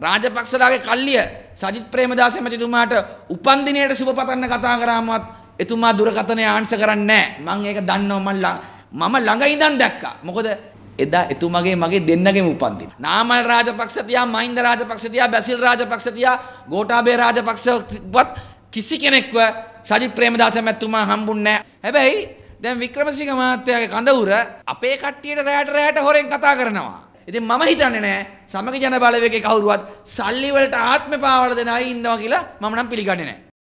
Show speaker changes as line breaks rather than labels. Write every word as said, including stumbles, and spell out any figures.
රාජපක්ෂලාගේ කල්ලිය සජිත් ප්‍රේමදාස මැතිතුමාට උපන්දිනයට සුබ පතන්න කතා කරාමවත් එතුමා දුරකථනය ආන්සර් කරන්නේ නැහැ. මම ඒක දන්නවා. මම ළඟ ඉඳන් දැක්කා. මොකද එදා එතුමාගේ මගේ දෙන්නගේම උපන්දින. නාමල් රාජපක්ෂ තියා, මහින්ද රාජපක්ෂ තියා, බැසිල් රාජපක්ෂ තියා, ගෝඨාභය රාජපක්ෂවත් කිසි කෙනෙක්ව සජිත් ප්‍රේමදාස මැතිතුමා හම්බුන්නේ නැහැ. හැබැයි දැන් වික්‍රමසිංහ මහත්තයාගේ කඳවුර අපේ කට්ටියට රැයට රැයට හොරෙන් කතා කරනවා. ඉතින් මම හිතන්නේ නැහැ සමගි ජන බලවේගයේ කවුරුවත් සල්ලි වලට ආත්ම පාවල දෙන අය ඉන්නවා කියලා මම නම් පිළිගන්නේ නැහැ.